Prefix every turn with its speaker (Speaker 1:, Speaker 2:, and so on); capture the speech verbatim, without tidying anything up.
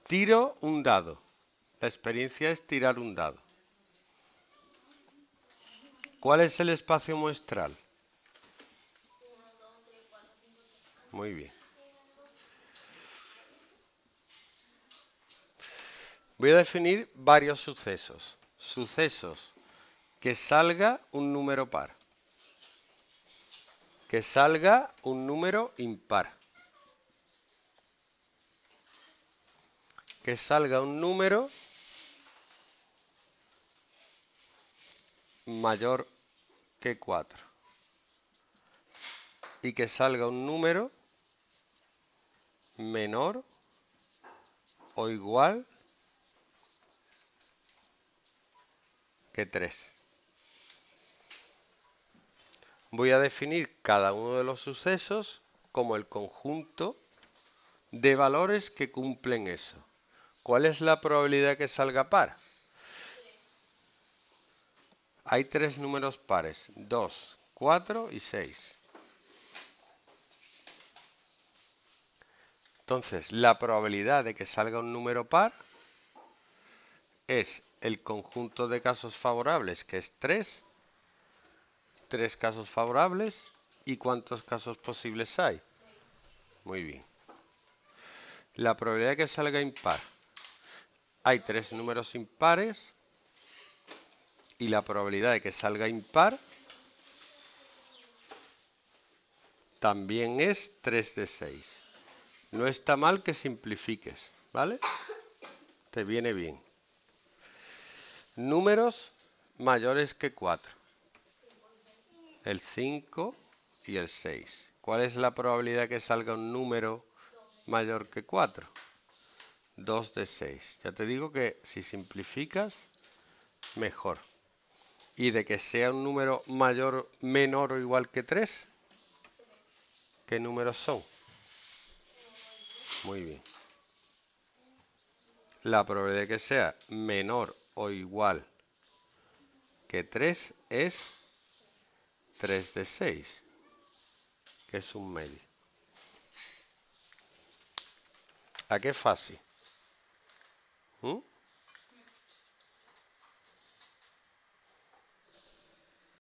Speaker 1: Tiro un dado. La experiencia es tirar un dado. ¿Cuál es el espacio muestral? Muy bien. Voy a definir varios sucesos. Sucesos que salga un número par. Que salga un número impar. Que salga un número mayor que cuatro. Y que salga un número menor o igual que tres. Voy a definir cada uno de los sucesos como el conjunto de valores que cumplen eso. ¿Cuál es la probabilidad que salga par? Hay tres números pares, dos, cuatro y seis. Entonces, la probabilidad de que salga un número par es el conjunto de casos favorables, que es tres. Tres casos favorables. ¿Y cuántos casos posibles hay? Muy bien. La probabilidad de que salga impar. Hay tres números impares. Y la probabilidad de que salga impar también es tres de seis. No está mal que simplifiques, ¿vale? Te viene bien. Números mayores que cuatro. El cinco y el seis. ¿Cuál es la probabilidad que salga un número mayor que cuatro? dos de seis. Ya te digo que si simplificas, mejor. ¿Y de que sea un número mayor, menor o igual que tres? ¿Qué números son? Muy bien. La probabilidad de que sea menor o igual que tres es tres de seis, que es un medio. ¿A qué fácil? ¿Mm?